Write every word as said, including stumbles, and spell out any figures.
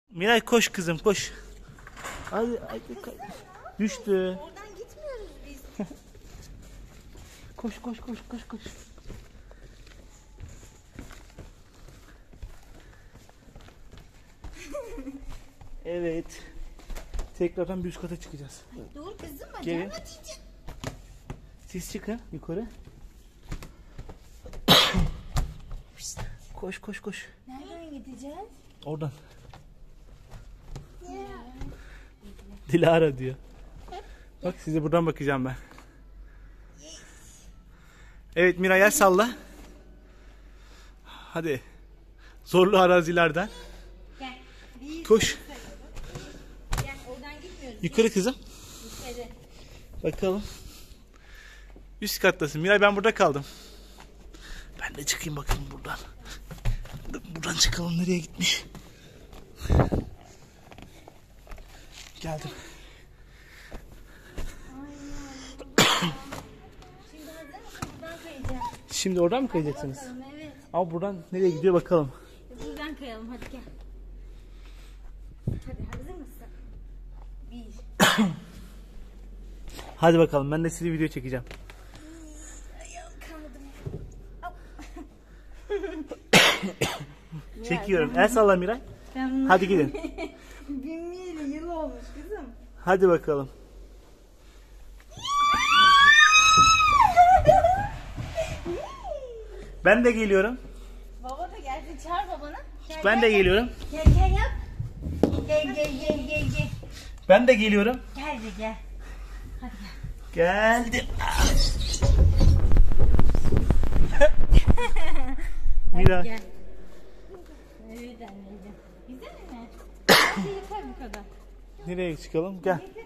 Miray koş kızım koş. Hadi, hadi, hadi. Düştü. Oradan gitmiyoruz biz. Koş koş koş koş koş. Evet. Tekrardan bir üst kata çıkacağız. Dur kızım Gelin. bacağım acıyacak. Siz çıkın yukarı. Koş koş koş. Nereden gideceğiz? Oradan. Dilara diyor. Bak size buradan bakacağım ben. Evet Miray el salla. Hadi. Zorlu arazilerden. Gel. Bir Koş. Gel oradan gitmiyoruz. Yukarı kızım. Yukarı. Bakalım. Üst kattasın. Miray ben burada kaldım. Ben de çıkayım bakalım buradan. Buradan çıkalım, nereye gitmiş. Geldim. Şimdi hazır mısın? Buradan kayacağım. Şimdi oradan mı kayacaksınız? Bakalım evet. Ama buradan nereye gidiyor bakalım. Buradan kayalım hadi gel. Hadi hazır mısın? Bir. Hadi bakalım, ben de size video çekeceğim. Ayağım kanadım. Çekiyorum. El salla Miray. Ben Hadi gidin. Binmeyeli yıl olmuş kızım. Hadi bakalım. Ben de geliyorum. Baba da gelsin, çağır babanı. Gel, Ben gel, de geliyorum. Gel gel yap. Gel gel gel gel gel. Ben de geliyorum. Gel de gel. Hadi gel. Geldim. Hadi Miray. gel. Evet anneciğim. Güzel mi? Hadi yeter bu kadar. Nereye çıkalım? Gel. Yeter.